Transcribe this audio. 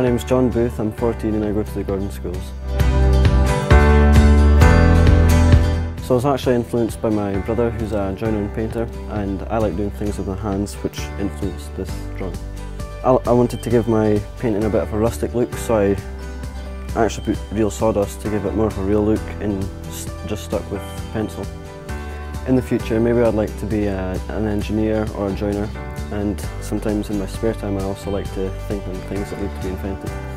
My name's John Booth, I'm 14 and I go to the Gordon Schools. So I was actually influenced by my brother who's a joiner and painter, and I like doing things with my hands which influenced this drawing. I wanted to give my painting a bit of a rustic look, so I actually put real sawdust to give it more of a real look and just stuck with pencil. In the future maybe I'd like to be an engineer or a joiner, and sometimes in my spare time I also like to think on things that need to be invented.